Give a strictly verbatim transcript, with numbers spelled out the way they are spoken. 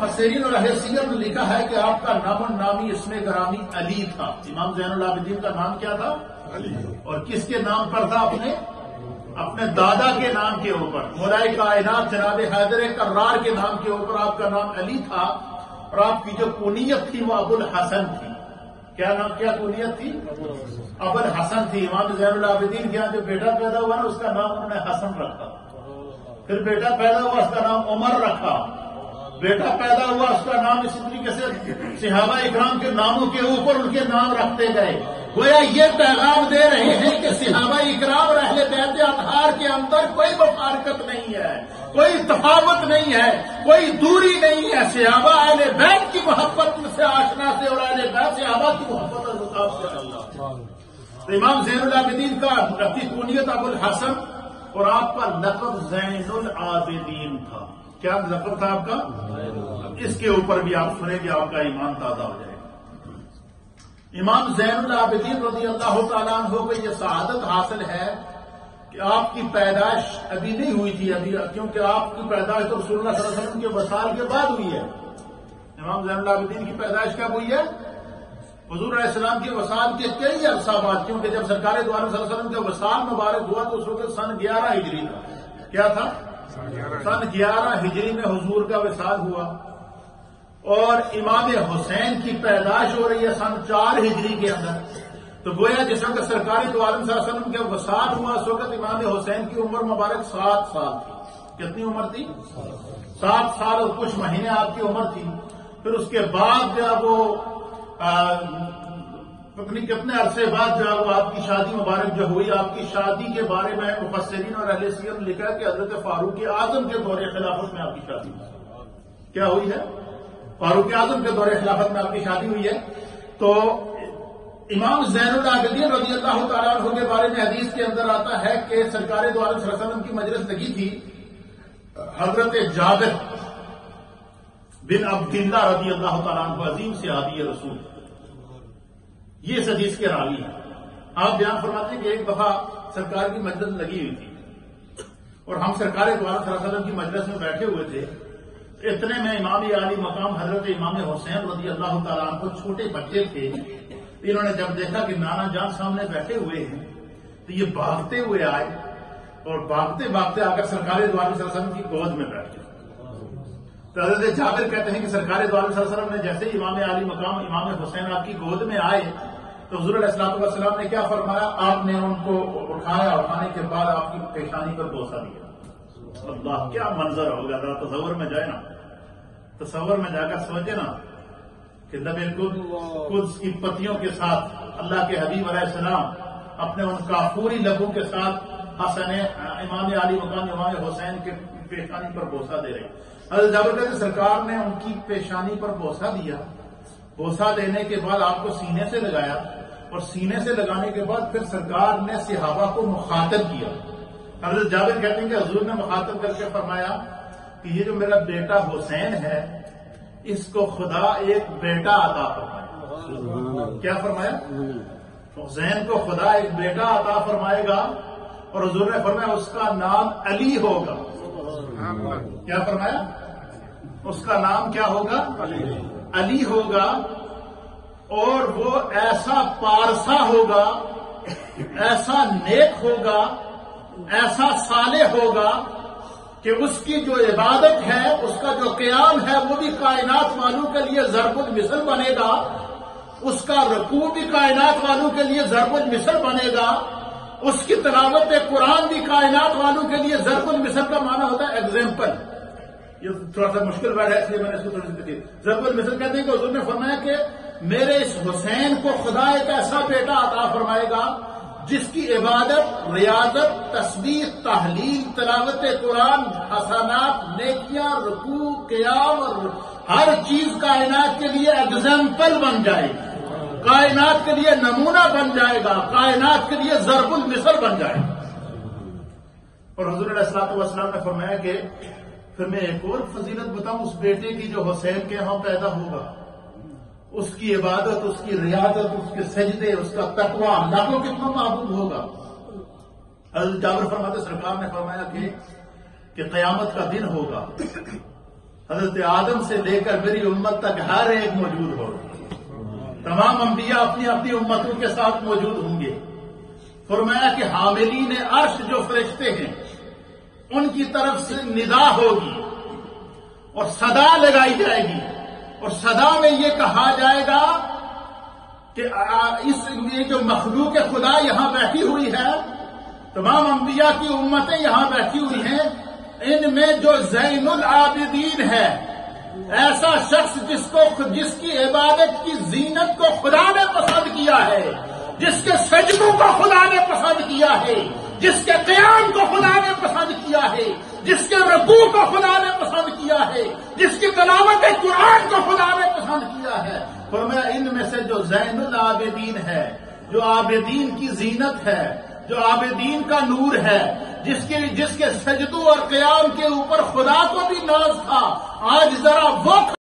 مفسرین اور اہل سیر نے لکھا ہے کہ آپ کا نام نامی اس میں گرامی علی تھا. امام زین العابدین کا نام کیا تھا؟ علی. اور کس کے نام پر تھا؟ اپنے اپنے دادا کے نام کے اوپر. مولا کائنات جناب حیدر کرار کے نام کے اوپر آپ کا نام علی تھا. اور آپ کی جو کنیت تھی وہ ابو الحسن تھی. کیا نام کیا کنیت تھی؟ ابو الحسن تھی. امام زین العابدین کے یہاں جو بیٹا پیدا ہوا نا اس کا نام انہوں نے حسن رکھا. پھر بیٹا پیدا ہوا اس کا نام عمر رکھا. بیٹا پیدا ہوا اس کا نام اسی طریقے سے صحابہ اکرام کے ناموں کے اوپر ان کے نام رکھتے گئے. گویا یہ پیغام دے رہے ہیں کہ صحابہ اکرام اور اہل بیت اطہار کے اندر کوئی مفارقت نہیں ہے, کوئی تفاوت نہیں ہے, کوئی دوری نہیں ہے. صحابہ اہل بیت کی محبت سے آشنا سے اور اہل بیت صحابہ کی محبت اور مطابق سے اللہ. تو امام زین العابدین کا اپنی کنیت ابو الحسن اور آپ کا لقب زین العابدین تھا. کیا لقب تھا آپ کا؟ اس کے اوپر بھی آپ سنیں گے آپ کا ایمان تازہ ہو جائے. امام زین العابدین رضی اللہ تعالیٰ عنہ کو یہ سعادت حاصل ہے کہ آپ کی پیدائش ابھی نہیں ہوئی تھی ابھی, کیونکہ آپ کی پیدائش تو رسول اللہ صلی اللہ علیہ وسلم کے وصال کے بعد ہوئی ہے. امام زین العابدین کی پیدائش کب ہوئی ہے؟ حضور علیہ السلام کے وصال کے کئی عرصہ بعد, کیونکہ جب سرکار دو عالم صلی اللہ علیہ وسلم کا وصال مبارک ہوا تو اس وقت سن گیارہ ہجری تھا. کیا تھا؟ سن گیارہ ہجری میں حضور کا وصال ہوا. اور امام حسین کی پیدائش ہو رہی ہے سن چار ہجری کے اندر. تو گویا جس وقت سرکار دو عالم صلی اللہ علیہ وسلم کے وصال ہوا اس وقت امام حسین کی عمر مبارک سات سال تھی. کتنی عمر تھی؟ سات سال اور کچھ مہینے آپ کی عمر تھی. پھر اس کے بعد جب وہ پتنی کتنے عرصے بعد جو وہ آپ کی شادی مبارک جو ہوئی, آپ کی شادی کے بارے میں مفسرین اور اہل سیر نے لکھا ہے کہ حضرت فاروق اعظم کے دور خلافت میں آپ کی شادی ہوئی. کیا ہوئی ہے؟ فاروق اعظم کے دور خلافت میں آپ کی شادی ہوئی ہے. تو امام زین العابدین رضی اللہ تعالیٰ عنہ کے بارے میں حدیث کے اندر آتا ہے کہ سرکار دو عالم صلی اللہ علیہ وسلم کی مجلس لگی تھی. حضرت جابر بن عبداللہ رضی اللہ تعالیٰ عنہ عظیم صحابی رسول, یہ اس حدیث کے راوی ہیں. آپ بیان فرماتے ہیں کہ ایک دفعہ سرکار کی مجلس لگی ہوئی تھی اور ہم سرکار دو عالم صلی اللہ علیہ وسلم کی مجلس میں بیٹھے ہوئے تھے. اتنے میں امام عالی مقام حضرت امام حسین رضی اللہ تعالیٰ عنہ چھوٹے بچے تھے. انہوں نے جب دیکھا کہ نانا جان سامنے بیٹھے ہوئے ہیں تو یہ بھاگتے ہوئے آئے اور بھاگتے بھاگتے آ کر سرکار دو عالم صلی اللہ علیہ وسلم کی گود میں بیٹھ گئے. تو حضرت جابر کہتے ہیں کہ سرکار دو عالم صلی اللہ علیہ وسلم نے جیسے امام عالی مقام امام حسین آپ کی گود میں آئے تو حضور علیہ السلام والسلام نے کیا فرمایا؟ آپ نے ان کو اٹھایا, اٹھانے کے بعد آپ کی پیشانی پر بوسہ دیا. اللہ کیا منظر ہوگا, ذرا تصور میں جائے نا, تصور میں جا کر سمجھے نا کہ نبی قدس کی پتیوں کے ساتھ اللہ کے حبیب علیہ السلام اپنے ان کافوری لبوں کے ساتھ حسن امام علی مقام امام حسین کے پیشانی پر بوسہ دے رہے. حضرت جابر کہتے ہیں سرکار نے ان کی پیشانی پر بوسہ دیا. بوسہ دینے کے بعد آپ کو سینے سے لگایا اور سینے سے لگانے کے بعد پھر سرکار نے صحابہ کو مخاطب کیا. حضرت جابر کہتے ہیں کہ حضور نے مخاطب کر کے فرمایا کہ یہ جو میرا بیٹا حسین ہے اس کو خدا ایک بیٹا عطا فرمائے. کیا فرمایا؟ حسین کو خدا ایک بیٹا عطا فرمائے گا اور حضور نے فرمایا اس کا نام علی ہوگا. کیا فرمایا؟ اس کا نام کیا ہوگا؟ علی ہوگا. اور وہ ایسا پارسا ہوگا, ایسا نیک ہوگا, ایسا صالح ہوگا کہ اس کی جو عبادت ہے, اس کا جو قیام ہے وہ بھی کائنات والوں کے لیے ضرب المثل بنے گا. اس کا رکوع بھی کائنات والوں کے لیے ضرب المثل بنے گا. اس کی تلاوت قرآن بھی کائنات والوں کے لیے ضرب المثل کا معنی ہوتا ہے ایگزامپل. یہ تھوڑا سا مشکل ورڈ ہے اس لیے میں نے اس کو تھوڑی سی دیکھی. ضرب المثل کہتے ہیں کہ حضور نے فرمایا کہ میرے اس حسین کو خدا ایک ایسا بیٹا عطا فرمائے گا جس کی عبادت, ریاضت, تسبیح, تحلیل, تلاوت قرآن, حسنات, نیکیاں, رکوع, قیام اور ہر چیز کائنات کے لیے ایگزامپل بن جائے گی, کائنات کے لیے نمونہ بن جائے گا, کائنات کے لیے ضرب المثل بن جائے گا. اور حضور علیہ الصلوۃ والسلام نے فرمایا کہ پھر میں ایک اور فضیلت بتاؤں اس بیٹے کی جو حسین کے ہاں پیدا ہوگا. اس کی عبادت, اس کی ریاضت, اس کے سجدے, اس کا تقوی اللہ کو کتنا محبوب ہوگا. حضرت جابر فرماتے سرکار نے فرمایا کہ کہ قیامت کا دن ہوگا حضرت آدم سے لے کر میری امت تک ہر ایک موجود ہوگا. تمام انبیاء اپنی اپنی امتوں کے ساتھ موجود ہوں گے. فرمایا کہ حاملین عرش جو فرشتے ہیں ان کی طرف سے ندا ہوگی اور صدا لگائی جائے گی، اور صدا میں یہ کہا جائے گا کہ اس یہ جو مخلوق خدا یہاں بیٹھی ہوئی ہے، تمام انبیاء کی امتیں یہاں بیٹھی ہوئی ہیں، ان میں جو زین العابدین ہے، ایسا شخص جس کو جس کی عبادت کی زینت کو خدا نے پسند کیا ہے، جس کے سجدوں کو خدا نے پسند کیا ہے، جس کے قیام کو خدا نے پسند کیا ہے، جس کے رکوع کو خدا نے پسند کیا ہے، جس کی تلاوت قرآن کو خدا نے پسند کیا ہے. فرمایا ان میں سے جو زین العابدین ہے، جو عابدین کی زینت ہے، جو عابدین کا نور ہے، جس کے جس کے سجدوں اور قیام کے اوپر خدا کو بھی ناز تھا، آج ذرا وہ